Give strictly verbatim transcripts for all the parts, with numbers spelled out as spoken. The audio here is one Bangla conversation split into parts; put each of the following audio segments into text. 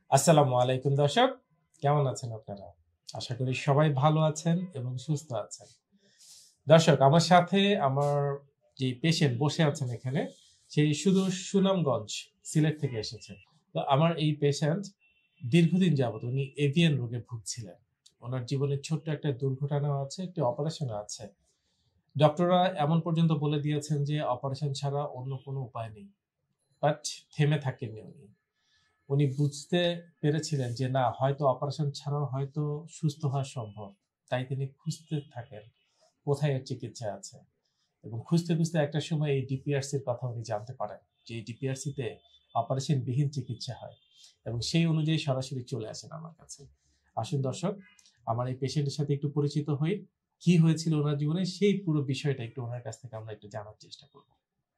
আসসালামু আলাইকুম দর্শক, কেমন আছেন আপনারা? আশা করি সবাই ভালো আছেন এবং সুস্থ আছেন। দর্শক, আমার সাথে আমার যে পেশেন্ট বসে আছেন এখানে, সেই শুধু সুনামগঞ্জ সিলেট থেকে এসেছে। তো আমার এই পেশেন্ট দীর্ঘদিন যাবত উনি এভিয়ান রোগে ভুগছিলেন। ওনার জীবনে ছোট্ট একটা দুর্ঘটনা আছে, একটি অপারেশন আছে। ডক্টররা এমন পর্যন্ত বলে দিয়েছেন যে অপারেশন ছাড়া অন্য কোনো উপায় নেই। বাট থেমে থাকেননি উনি। উনি বুঝতে পেরেছিলেন যে না, হয়তো অপারেশন ছাড়াও হয়তো সুস্থ হওয়া সম্ভব। তাই তিনি খুঁজতে থাকেন কোথায় এর চিকিৎসা আছে, এবং খুঁজতে খুঁজতে একটা সময় এই ডিপিআরসির কথা উনি জানতে পারেন যে এই ডিপিআরসিতে অপারেশন বিহীন চিকিৎসা হয়, এবং সেই অনুযায়ী সরাসরি চলে আসেন আমার কাছে। আসুন দর্শক, আমার এই পেশেন্টের সাথে একটু পরিচিত হই, কি হয়েছিল ওনার জীবনে সেই পুরো বিষয়টা একটু ওনার কাছ থেকে আমরা একটু জানার চেষ্টা করব।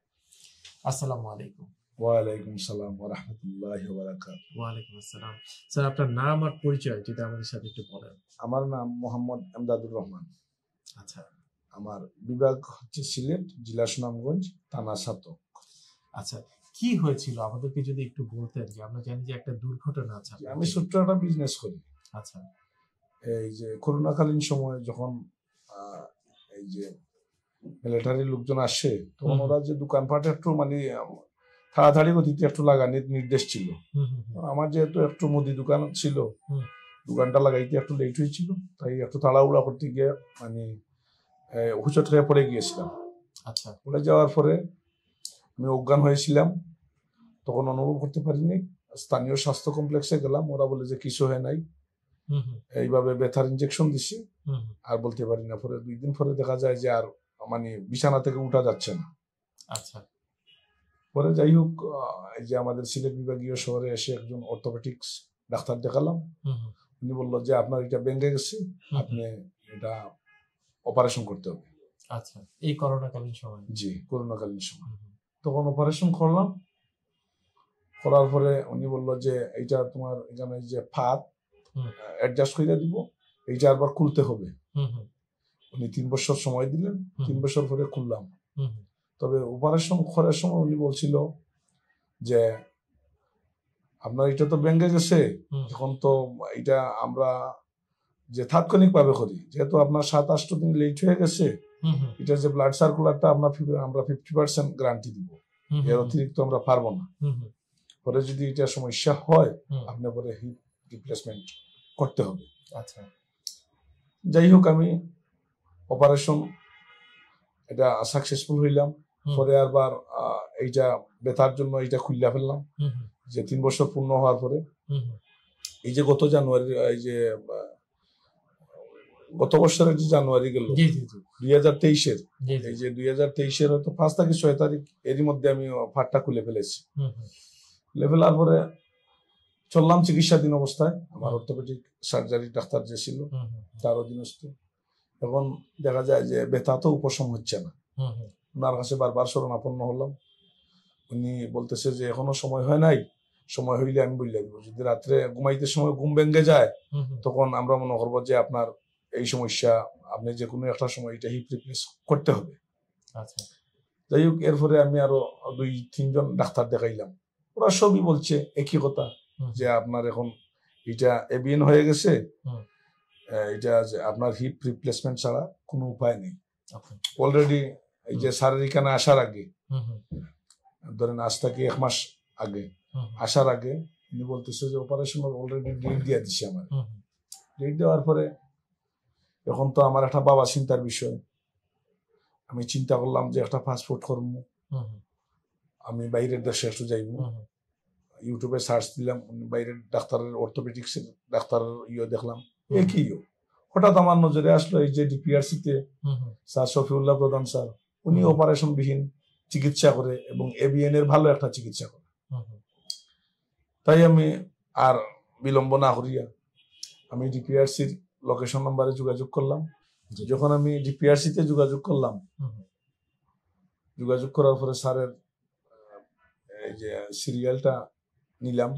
আসসালামু আলাইকুম। ওয়ালাইকুম সালাম ওয়া রাহমাতুল্লাহি ওয়া বারাকাতুহু। ওয়ালাইকুম আসসালাম। স্যার, আপনার নাম আর পরিচয় যদি আমাদের সাথে একটু বলেন। আমার নাম মোহাম্মদ এমদাদুর রহমান। আচ্ছা আমার বিভাগ হচ্ছে সিলেট, জেলা সুনামগঞ্জ, থানা সাতক। আচ্ছা, কি হয়েছিল আমাদেরকে যদি একটু বলতেন, যে আমরা জানি যে একটা দুর্ঘটনা আছে আপনার আমি জীবনে। ছোট্ট একটা বিজনেস করি। আচ্ছা এই যে করোনাকালীন সময় যখন আহ, এই যে মিলিটারি লোকজন আসে, তখন হুম, ওরা যে দোকানপাট একটু মানে আহ, তাড়াতাড়ি গতিতে একটু লাগানোর নির্দেশ ছিল। হুম, হুম, হুম, আমার যেহেতু একটু মুদি দোকান ছিল, হুম, দোকানটা লাগাইতে একটু লেট হয়েছিল, তাই একটু তাড়াহুড়া করতে গিয়ে মানে হুঁচট খেয়ে পড়ে গিয়েছিলাম। আচ্ছা পড়ে যাওয়ার পরে আমি অজ্ঞান হয়েছিলাম, তখন অনুভব করতে পারিনি। স্থানীয় স্বাস্থ্য কমপ্লেক্সে গেলাম, ওরা বলে যে কিছু হয় নাই, হুম, হুম, এইভাবে ব্যথার ইঞ্জেকশন দিছি, হুম, হুম, আর বলতে পারি না। পরে দুই দিন পরে দেখা যায় যে আর মানে বিছানা থেকে উঠা যাচ্ছে না। আচ্ছা পরে যাই হোক, আহ, এই যে আমাদের সিলেট বিভাগীয় শহরে এসে একজন অর্থোপেডিক্স ডাক্তার দেখালাম। হুম, হুম, উনি বললো যে আপনার এটা ভেঙে গেছে, হুম, আপনি এটা অপারেশন করতে হবে। আচ্ছা, এই করোনাকালীন সময়। জি, করোনাকালীন সময়। হুম, হুম, তখন অপারেশন করলাম, করার পরে উনি বললো যে এইটা তোমার এখানে যে ফাত হুম, অ্যাডজাস্ট করে দিব, এইটা আবার খুলতে হবে। হুম, হুম, উনি তিন বছর সময় দিলেন, হুম, তিন বছর পরে খুললাম। হুম, হুম, তবে অপারেশন করার সময় উনি বলছিল যে আপনার এটা তো ভেঙে গেছে, হুম, এখন তো এটা আমরা যে তাৎক্ষণিক ভাবে করি, যেহেতু আপনার সাত আট দিন লেট হয়ে গেছে, হুম, হুম, এটা যে ব্লাড সার্কুলারটা আমরা আমরা ফিফটি পার্সেন্ট গ্যারান্টি দিব, হুম, এর হুম, অতিরিক্ত আমরা পারবো না। হুম, হুম, পরে যদি এটা সমস্যা হয়, হুম, আপনার পরে হিপ রিপ্লেসমেন্ট করতে হবে। আচ্ছা যাই হোক, আমি অপারেশন এটা সাকসেসফুল হইলাম। হুম, পরে আবার আহ, এইটা ব্যথার জন্য এইটা খুললা ফেললাম, হুম, হুম, যে তিন বছর পূর্ণ হওয়ার পরে। হুম, হুম, এই যে গত জানুয়ারি, এই যে আহ, গত বছরের যে জানুয়ারি গেল জি জি জি দুই হাজার তেইশের, জি জি এই যে দুই হাজার তেইশের হয়তো পাঁচ তারিখ ছয় তারিখ এরই মধ্যে আমি ফাটটা খুলে ফেলেছি। হুম, হুম, খুলে ফেলার পরে চললাম চিকিৎসাধীন অবস্থায়। আমার হুম, অর্থোপেডিক সার্জারি ডাক্তার যে ছিল, হুম, হুম, তার অধীনস্থ। এখন দেখা যায় যে ব্যথা তো উপশম হচ্ছে না। হুম, হুম, ওনার কাছে বারবার শরণাপন্ন হলাম। উনি বলতেছে যে এখনো সময় হয় নাই, সময় হইলে আমি বললে দিব। যদি রাত্রে ঘুমাইতে সময় ঘুম ভেঙে যায়, হুম, হুম, তখন আমরা মনে করবো যে আপনার এই সমস্যা, আপনি যে কোনো একটা সময় এটা হিপ রিপ্লেস করতে হবে। আচ্ছা যাই হোক, এরপরে আমি আরো দুই তিনজন ডাক্তার দেখাইলাম, ওরা সবই বলছে একই কথা, হুম, যে আপনার এখন এটা এভিএন হয়ে গেছে, হুম, আহ, এটা যে আপনার হিপ রিপ্লেসমেন্ট ছাড়া কোনো উপায় নেই। ওকে, অলরেডি এই যে স্যারের এখানে আসার আগে, হুম, হুম, ধরেন আজ থেকে এক মাস আগে হুম, আসার আগে উনি বলতেছে যে অপারেশন অলরেডি ডেট দিয়ে দিচ্ছে আমার। হুম, হুম, ডেট দেওয়ার পরে এখন তো আমার একটা বাবা চিন্তার বিষয়। আমি চিন্তা করলাম যে একটা পাসপোর্ট করবো, হুম, হুম, আমি বাইরের দেশে একটু যাইবো। হুম, হুম, ইউটিউবে সার্চ দিলাম, উনি বাইরের ডাক্তারের অর্থোপেডিক্সের ডাক্তারের ইয়ে দেখলাম, হুম, একই ইয়ে। হঠাৎ আমার নজরে আসলো এই যে ডিপিআরসিতে হুম, হুম, স্যার শফিউল্লাহ প্রধান স্যার, উনি হুম, অপারেশন বিহীন চিকিৎসা করে এবং এবিএন এর ভালো একটা চিকিৎসা করে। হুম, হুম, তাই আমি আর বিলম্ব না করিয়া আমি ডিপিআরসির লোকেশন নাম্বারে যোগাযোগ করলাম। জি, যখন আমি ডিপিআরসিতে যোগাযোগ করলাম, হুম, হুম, যোগাযোগ করার পরে স্যারের এই যে সিরিয়ালটা নিলাম,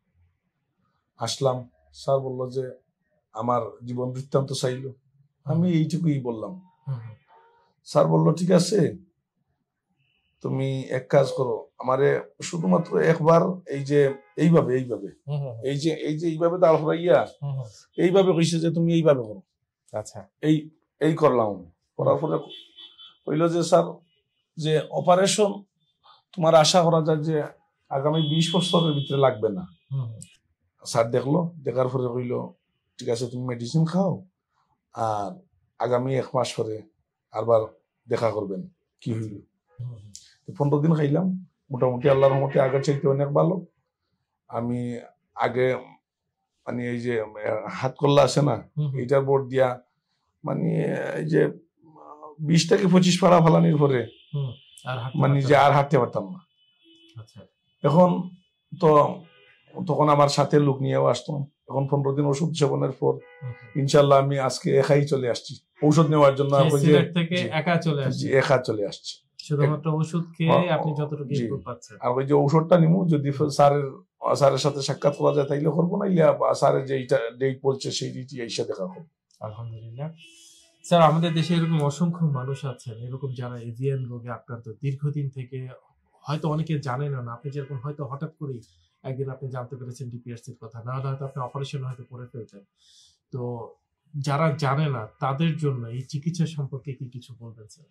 আসলাম। স্যার বলল যে আমার জীবন বৃত্তান্ত চাইল, আমি এইটুকুই বললাম। হুম, হুম, স্যার বলল ঠিক আছে, তুমি এক কাজ করো, আমারে শুধুমাত্র একবার এই যে এইভাবে এইভাবে হুম হুম এই যে এই যে এইভাবে দাঁড় করাইয়া হুম হুম। এইভাবে কইছে যে তুমি এইভাবে করো। আচ্ছা এই এই করলাম আমি। করার পরে কইলো যে স্যার যে অপারেশন তোমার আশা করা যায় যে আগামী বিশ বছরের ভিতরে লাগবে না। হুম হুম স্যার দেখলো, দেখার পরে কইলো ঠিক আছে তুমি মেডিসিন খাও আর আগামী এক মাস পরে আবার দেখা করবেন কি হইল। হুম হুম। তো পনেরো দিন খাইলাম, মোটামুটি আল্লাহর রহমতে আগের চাইতে অনেক ভালো। আমি আগে মানে এই যে আহ, হাত কল্লা আছে না, হুম হুম। এইটার বোর্ড দিয়া মানে এই যে আহ, বিশ থেকে পঁচিশ পাড়া ফালানির পরে হুম। আর হাঁটতে মানে পারতেন যে না? আর হাঁটতে পারতাম না। আচ্ছা এখন তো তখন আমার সাথে লোক নিয়েও আসতাম। এখন পনেরো দিন ওষুধ সেবনের পর হুম হুম। ইনশাল্লাহ আমি আজকে একাই চলে আসছি ঔষধ নেওয়ার জন্য। সেই ওই যে সিলেট থেকে জি, একা চলে জি, আসছে একা চলে আসছে। শুধুমাত্র ওষুধ খেয়ে আপনি যতটুকু জি। ইমপ্রুভ পাচ্ছেন। আর ওই যে ঔষধটা নিমু যদি স্যারের স্যারের সাথে সাক্ষাৎ করা যায় তাইলে করবো, না ইয়া স্যারের যে ডেট বলছে সেই ডেটই এসে দেখা করবো। আলহামদুলিল্লাহ। স্যার আমাদের দেশে এরকম অসংখ্য মানুষ আছেন এরকম যারা এভিয়ান রোগে আক্রান্ত দীর্ঘদিন থেকে, হয়তো অনেকে জানেন না। আপনি যেরকম হয়তো হঠাৎ করেই একদিন আপনি জানতে পেরেছেন ডিপিআরসির কথা, না হলে হয়তো আপনি অপারেশন হয়তো করে ফেলতেন। তো যারা জানে না তাদের জন্য এই চিকিৎসা সম্পর্কে কি কিছু বলবেন স্যার?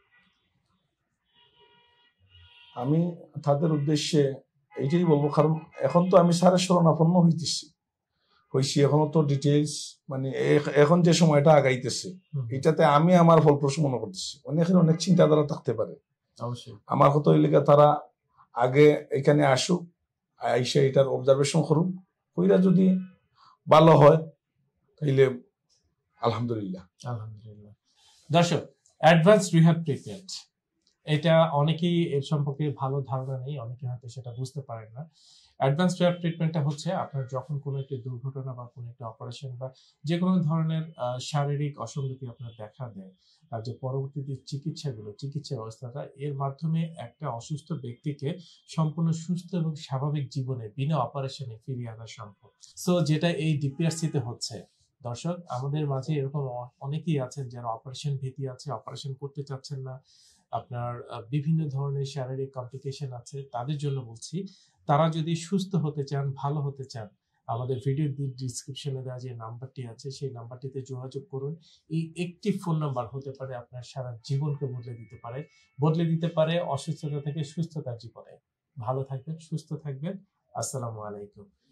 আমি তাদের উদ্দেশ্যে এইটাই বলবো, কারণ এখন তো আমি স্যারের শরণাপন্ন হইতেছি হইছি এখনো তো ডিটেলস মানে এ- এখন যে সময়টা আগাইতেছে হুম হুম, এটাতে আমি আমার ফলপ্রসূ মনে করতেছি। অনেকের অনেক চিন্তাধারা থাকতে পারে, অবশ্যই। আমার কথা হইলে গিয়ে তারা আগে এখানে আসুক, আইসা এটার অবজারভেশন করুক, কইরা যদি ভালো হয় তাইলে আলহামদুলিল্লাহ। আলহামদুলিল্লাহ। দর্শক, অ্যাডভান্স রিহ্যাব ট্রিটমেন্ট, এটা অনেকেই এর সম্পর্কে ভালো ধারণা নেই, অনেকে হয়তো সেটা বুঝতে পারেন না। অ্যাডভান্স রিহ্যাব ট্রিটমেন্টটা হচ্ছে আপনার যখন কোনো একটি দুর্ঘটনা বা কোনো একটা অপারেশন বা যে কোনো ধরনের আহ, শারীরিক অসঙ্গতি আপনার দেখা দেয়, আর যে পরবর্তীতে চিকিৎসাগুলো চিকিৎসা ব্যবস্থাটা এর মাধ্যমে একটা অসুস্থ ব্যক্তিকে সম্পূর্ণ সুস্থ এবং স্বাভাবিক জীবনে বিনা অপারেশনে ফিরিয়ে আনা সম্ভব। সো যেটা এই ডিপিআরসিতে হচ্ছে। দর্শক, আমাদের মাঝে এরকম অ- অনেকেই আছেন যারা অপারেশন ভীতি আছে, অপারেশন করতে চাচ্ছেন না, আপনার আহ, বিভিন্ন ধরনের শারীরিক কমপ্লিকেশন আছে, তাদের জন্য বলছি তারা যদি সুস্থ হতে চান, ভালো হতে চান, আমাদের ভিডিও ডিসক্রিপশনে দেওয়া যে নাম্বারটি আছে সেই নাম্বারটিতে যোগাযোগ করুন। এই একটি ফোন নাম্বার হতে পারে আপনার সারা জীবনকে বদলে দিতে পারে, বদলে দিতে পারে অসুস্থতা থেকে সুস্থতার জীবনে। ভালো থাকবেন, সুস্থ থাকবেন। আসসালামু আলাইকুম।